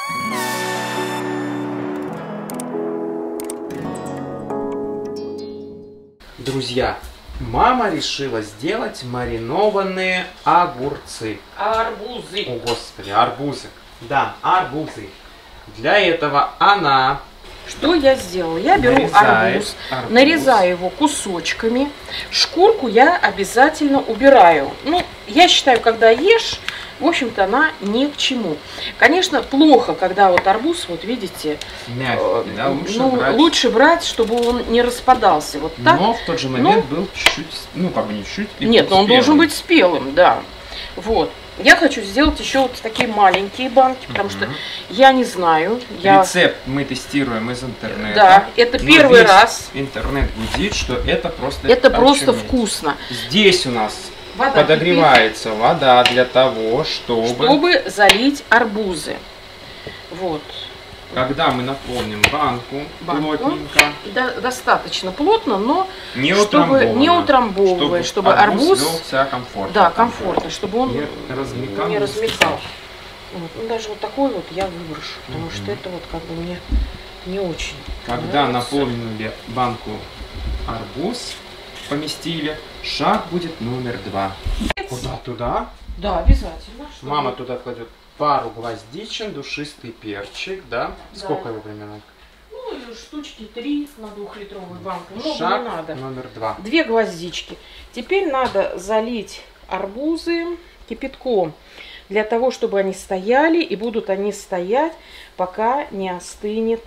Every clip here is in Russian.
Друзья, мама решила сделать маринованные огурцы. Арбузы. О, господи, арбузы. Да, арбузы. Для этого она... Что я сделала? Я беру арбуз, нарезаю его кусочками. Шкурку я обязательно убираю. Ну, я считаю, когда ешь, в общем-то, она ни к чему. Конечно, плохо, когда вот арбуз, вот видите, мягкий, да, лучше брать, чтобы он не распадался. Вот так. Но в тот же момент был чуть-чуть, ну, как бы не чуть. Нет, он должен быть спелым, да. Вот. Я хочу сделать еще вот такие маленькие банки, потому что я не знаю. Рецепт мы тестируем из интернета. Да, это первый раз. Интернет гудит, что это просто... Это просто вкусно. Здесь у нас подогревается вода для того, чтобы залить арбузы. Вот. Когда мы наполним банку плотненько. Достаточно плотно, но не утрамбовывая, чтобы арбуз вел себя комфортно. Да, комфортно, чтобы он не размекал. Вот. Ну, даже вот такой вот я выброшу, потому что это вот как бы мне не очень. Когда наполнили банку арбуз, поместили, шаг будет номер 2. Куда? Туда? Да, обязательно. Мама туда кладет пару гвоздичин, душистый перчик, да? Сколько его примерно? Ну, штучки 3 на 2-литровую банку. Много Шаг не надо. номер 2. 2 гвоздички. Теперь надо залить арбузы кипятком, для того, чтобы они стояли, и будут они стоять, пока не остынет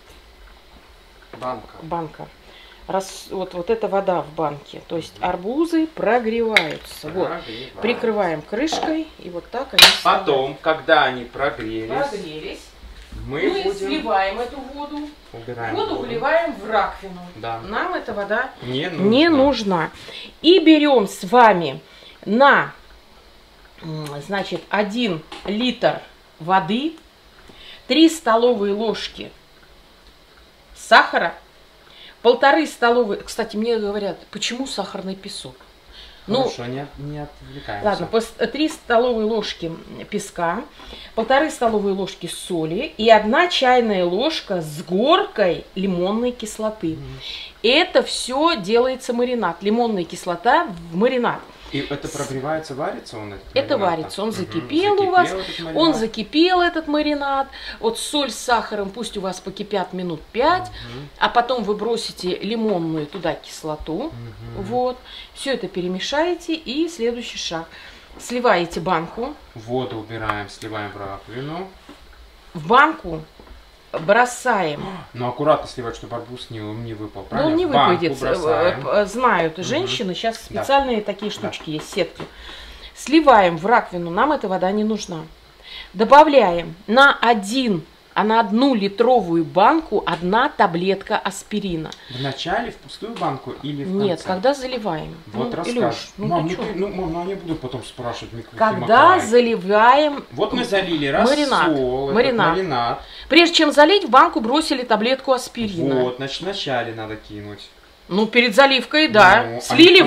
банка. Вот эта вода в банке. То есть арбузы прогреваются. Вот. Прикрываем крышкой, и вот так они стоят. Потом, когда они прогрелись, мы сливаем эту воду. Воду выливаем в раковину. Да. Нам эта вода не нужна. И берем с вами на, значит, 1 литр воды, 3 столовые ложки сахара, 1,5 столовые... Кстати, мне говорят, почему сахарный песок? Хорошо, не отвлекаемся. Ладно, 3 столовые ложки песка, 1,5 столовые ложки соли и 1 чайная ложка с горкой лимонной кислоты. Это все делается маринад. Лимонная кислота в маринад. И это прогревается, варится он? Это варится, он закипел у вас, он закипел этот маринад. Вот соль с сахаром пусть у вас покипят минут 5, а потом вы бросите лимонную туда кислоту. Вот, все это перемешаете, и следующий шаг. Сливаете банку. Воду убираем, сливаем в раковину. В банку бросаем. Ну, аккуратно сливать, чтобы арбуз не выпал, правильно? Ну, не выпадет. Знают женщины, сейчас специальные такие штучки есть, сетки. Сливаем в раковину, нам эта вода не нужна. Добавляем на 1 литровую банку 1 таблетка аспирина. В начале в пустую банку или в конце? Нет, когда заливаем. Вот расскажешь. Мам, они будут потом спрашивать. Когда заливаем... Вот мы залили маринад. Прежде чем залить, в банку бросили таблетку аспирина. Вот, значит, вначале надо кинуть. Ну, перед заливкой, да. Слили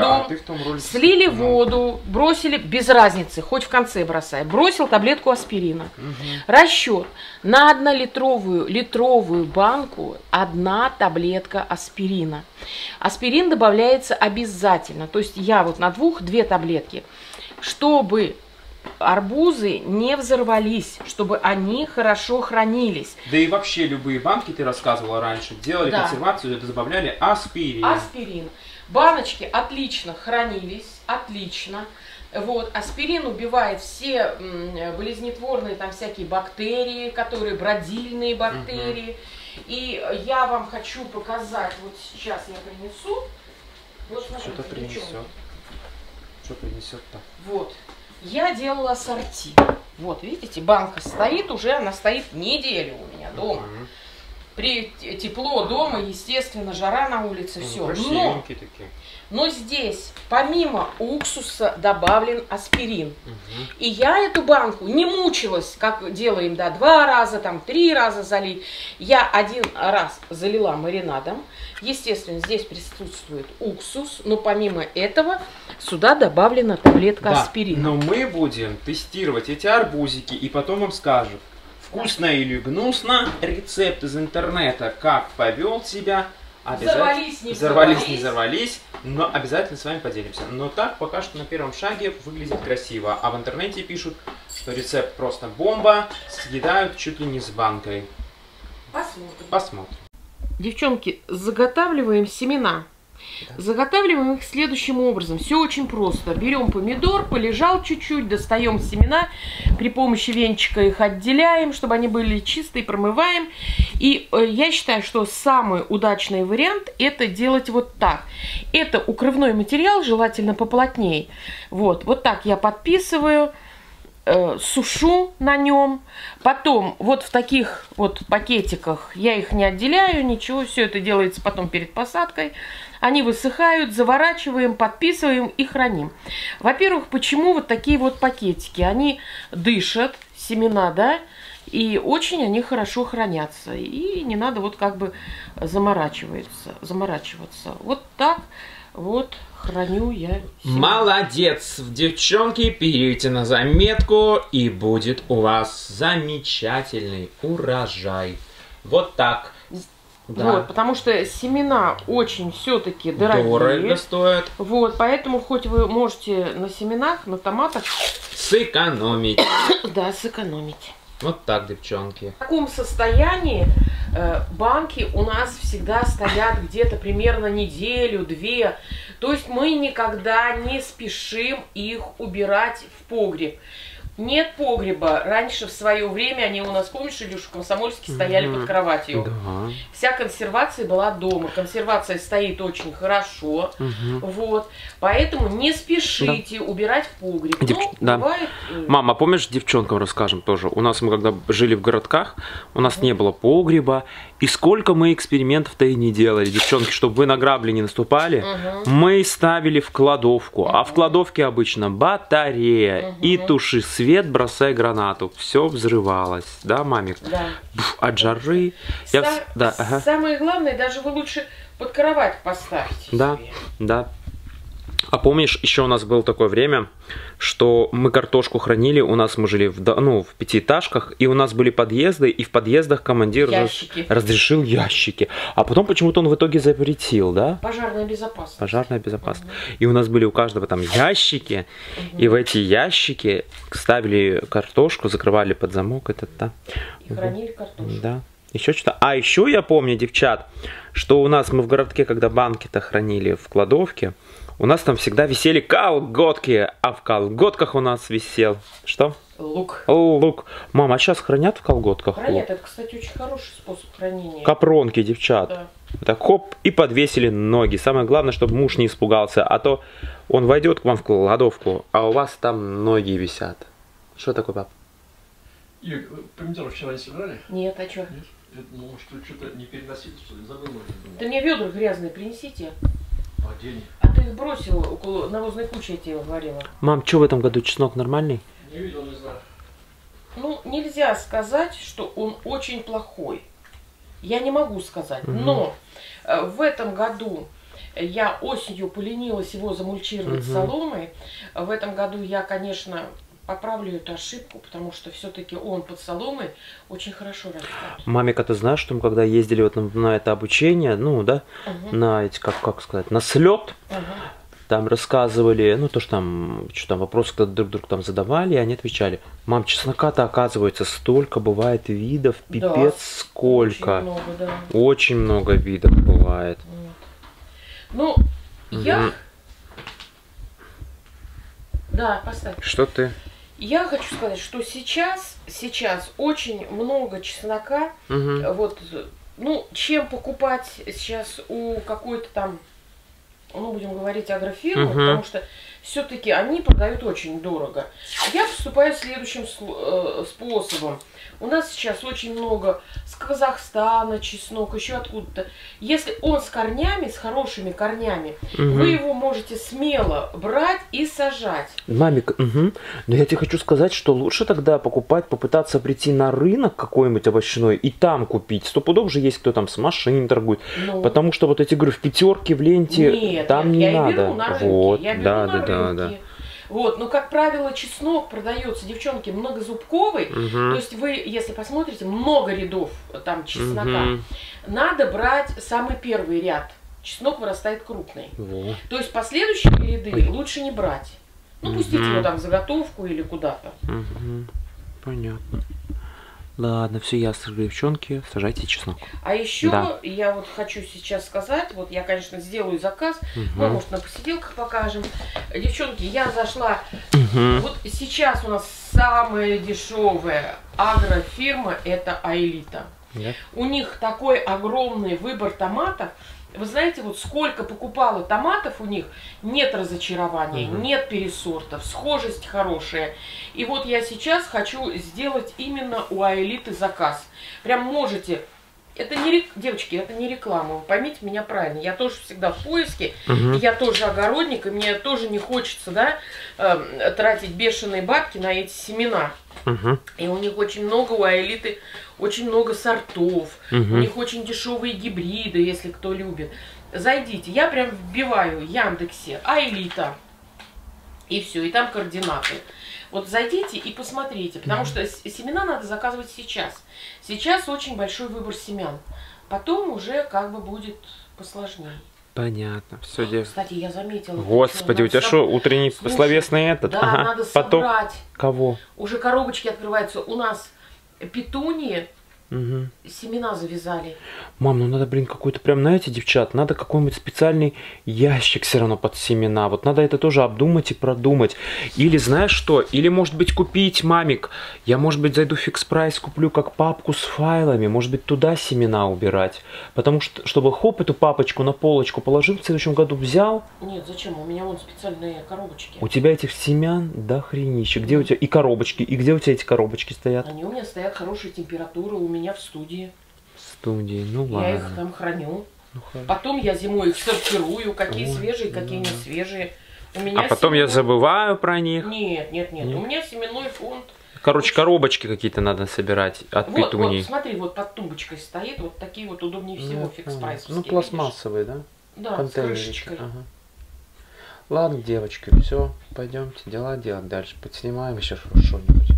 воду, бросили, без разницы, хоть в конце бросай. Бросил таблетку аспирина. Расчет. На 1 литровую банку 1 таблетка аспирина. Аспирин добавляется обязательно. То есть я вот на 2 таблетки. Чтобы арбузы не взорвались, чтобы они хорошо хранились. Да и вообще любые банки, ты рассказывала раньше, делали консервацию, добавляли аспирин. Аспирин. Баночки отлично хранились, отлично. Вот, аспирин убивает все болезнетворные там всякие бактерии, которые бродильные бактерии. И я вам хочу показать, вот сейчас я принесу. Вот, что-то принесет. Что принесет-то? Вот. Я делала ассорти. Вот, видите, банка стоит уже, она стоит неделю у меня дома. Тепло дома, естественно, жара на улице, все. Но здесь, помимо уксуса, добавлен аспирин. И я эту банку не мучилась, как делаем, 2 раза, 3 раза залить. Я 1 раз залила маринадом. Естественно, здесь присутствует уксус, но помимо этого сюда добавлена таблетка аспирина. Но мы будем тестировать эти арбузики и потом вам скажем, Вкусно или гнусно, рецепт из интернета, как повел себя. Взорвались, не взорвались, не взорвались, но обязательно с вами поделимся. Но так пока что на первом шаге выглядит красиво. А в интернете пишут, что рецепт просто бомба, съедают чуть ли не с банкой. Посмотрим. Девчонки, заготавливаем семена. Да. Заготавливаем их следующим образом. Все очень просто. Берем помидор, полежал чуть-чуть, достаем семена, при помощи венчика их отделяем, чтобы они были чистые, промываем. И я считаю, что самый удачный вариант это делать вот так. Это укрывной материал, желательно поплотнее. Вот так я подписываю. Сушу на нем, потом вот в таких вот пакетиках я их не отделяю, ничего, все это делается потом перед посадкой, они высыхают, заворачиваем, подписываем и храним. Во-первых, почему вот такие вот пакетики? Они дышат, семена, да, и очень они хорошо хранятся, и не надо вот как бы заморачиваться. Вот так вот храню я семена. Молодец, девчонки, берите на заметку, и будет у вас замечательный урожай. Вот так. Да. Вот, потому что семена очень все-таки дорогие. Дорого стоят. Вот, поэтому хоть вы можете на семенах, на томатах сэкономить. Да, сэкономить. Вот так, девчонки. В таком состоянии банки у нас всегда стоят где-то примерно неделю-две. То есть мы никогда не спешим их убирать в погреб. Нет погреба. Раньше в свое время они у нас, помнишь, Илюш, в Комсомольске стояли под кроватью. Да. Вся консервация была дома. Консервация стоит очень хорошо. Вот. Поэтому не спешите убирать в погреб. Да. Бывает... Мама, помнишь, девчонкам расскажем тоже. У нас мы когда жили в городках, у нас не было погреба. И сколько мы экспериментов-то и не делали, девчонки, чтобы вы на грабли не наступали. Мы ставили в кладовку. А в кладовке обычно батарея и туши свет, бросай гранату. Все взрывалось. Да, мамик? Да. От жары. Самое главное, даже вы лучше под кровать поставьте. Да, да. А помнишь, еще у нас было такое время, что мы картошку хранили, у нас мы жили в пятиэтажках, и у нас были подъезды, и в подъездах командир разрешил ящики. А потом почему-то он в итоге запретил, да? Пожарная безопасность. Пожарная безопасность. И у нас были у каждого там ящики, и в эти ящики ставили картошку, закрывали под замок этот, да. И хранили картошку. Да. Еще что-то. А еще я помню, девчат, что у нас мы в городке, когда банки-то хранили в кладовке, у нас там всегда висели колготки, а в колготках у нас висел... Что? Лук. Лук. Мама, а сейчас хранят в колготках? Хранят, это, кстати, очень хороший способ хранения. Капронки, девчат. Да. Так хоп, и подвесили ноги. Самое главное, чтобы муж не испугался, а то он войдет к вам в кладовку, а у вас там ноги висят. Что такое, пап? Юль, помидоры вчера не собирали? Нет, а что? Нет? Ну, что-то не переносили, что ли? Забыл, может быть. Да мне ведра грязные принесите. А где они? А ты их бросил около навозной кучи, я тебе говорила. Мам, что в этом году чеснок нормальный? Не видел, не знаю. Ну, нельзя сказать, что он очень плохой. Я не могу сказать. Но в этом году я осенью поленилась его замульчировать соломой. В этом году я, конечно, поправлю эту ошибку, потому что все-таки он под соломой очень хорошо растет. Мамик, а ты знаешь, что мы когда ездили вот на это обучение, ну да, на эти, как сказать, на слет, там рассказывали, ну то, что там вопросы друг другу там задавали, и они отвечали. Мам, чеснока-то оказывается столько бывает видов, пипец, да, сколько. Очень много, да. Очень много видов бывает. Вот. Ну, я... Да, поставь. Что ты? Я хочу сказать, что сейчас очень много чеснока. Вот, ну, чем покупать сейчас у какой-то там, ну, будем говорить, агрофирмы, потому что все-таки они продают очень дорого. Я поступаю следующим способом. У нас сейчас очень много с Казахстана чеснок, еще откуда-то. Если он с корнями, с хорошими корнями, вы его можете смело брать и сажать. Мамик, но я тебе хочу сказать, что лучше тогда покупать, попытаться прийти на рынок какой-нибудь овощной и там купить. Стопудов же есть, кто там с машин торгует. Ну, потому что вот эти, говорю, в пятерке, в ленте, нет, там не я надо. Беру на рынке, вот, я беру да, на да, рынке. да. Вот, но, как правило, чеснок продается, девчонки, многозубковый. Мгм. То есть вы, если посмотрите, много рядов там чеснока. Мгм. Надо брать самый первый ряд. Чеснок вырастает крупный. Во. То есть последующие ряды лучше не брать. Ну, пустите Мгм. его там в заготовку или куда-то. Мгм. Понятно. Ладно, все ясно, девчонки, сажайте чеснок. А еще Да. я вот хочу сейчас сказать, вот я, конечно, сделаю заказ, мы, может, на посиделках покажем. Девчонки, я зашла, Мгм. вот сейчас у нас самая дешевая агрофирма, это Аэлита. Да. У них такой огромный выбор томатов. Вы знаете, вот сколько покупала томатов у них, нет разочарования, Мгм. нет пересортов, схожесть хорошая. И вот я сейчас хочу сделать именно у Аэлиты заказ. Прям можете. Это не девочки, это не реклама, вы поймите меня правильно. Я тоже всегда в поиске, Мгм. я тоже огородник, и мне тоже не хочется, да, тратить бешеные бабки на эти семена. Мгм. И у них очень много, у Аэлиты очень много сортов. У Мгм. них очень дешевые гибриды, если кто любит. Зайдите, я прям вбиваю в Яндексе Аэлита. И все, и там координаты. Вот зайдите и посмотрите, потому что семена надо заказывать сейчас. Сейчас очень большой выбор семян. Потом уже как бы будет посложнее. Понятно, все дело. Кстати, я заметила. Господи, у тебя что, утренний Слушай, словесный этот? Да, Ага. надо Потом собрать. кого? Уже коробочки открываются. У нас петунии Мгм. семена завязали. Мам, ну надо, блин, какой-то прям, знаете, девчат, надо какой-нибудь специальный ящик все равно под семена. Вот надо это тоже обдумать и продумать. Или знаешь что? Или, может быть, купить, мамик, я, может быть, зайду в Фикс Прайс, куплю как папку с файлами, может быть, туда семена убирать. Потому что, чтобы хоп, эту папочку на полочку положил, в следующем году взял, Нет, зачем? У меня вон специальные коробочки. у тебя этих семян до хренища. Где у тебя и коробочки, и где у тебя эти коробочки стоят? Они у меня стоят хорошие температуры, у меня в студии. В студии, ну Я их ладно. там храню. Ну, хорошо. Потом я зимой их сортирую, какие Ой, свежие, какие не свежие. У меня А потом я семена- забываю про них. Нет. Нет? У меня семенной фонд. Короче, коробочки какие-то надо собирать от Вот, петуний. смотри, вот под тумбочкой стоит, вот такие вот удобнее всего Ну, фикс-прайсовские. ну, видишь? пластмассовые, да? Да, с Контейнерики. крышечкой. Ага. Ладно, девочки, все, пойдемте дела делать дальше. Подснимаем еще что-нибудь.